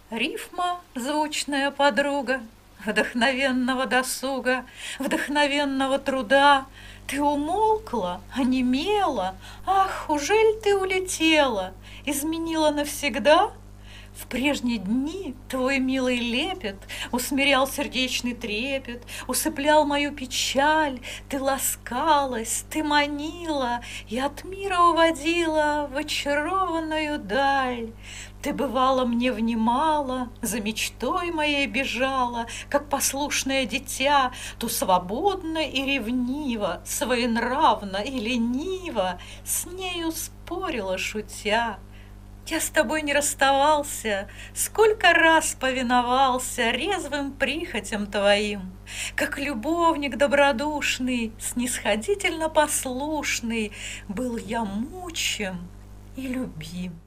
Рифма, звучная подруга вдохновенного досуга, вдохновенного труда. Ты умолкла, онемела, ах, ужель ты улетела, изменила навсегда? В прежние дни твой милый лепет усмирял сердечный трепет, усыплял мою печаль. Ты ласкалась, ты манила и от мира уводила в очарованную даль. Ты, бывало, мне внимала, за мечтой моей бежала, как послушное дитя, то свободно и ревниво, своенравно и лениво с нею спорила, шутя. Я с тобой не расставался, сколько раз повиновался резвым прихотям твоим, как любовник добродушный, снисходительно послушный, был я мучим и любим.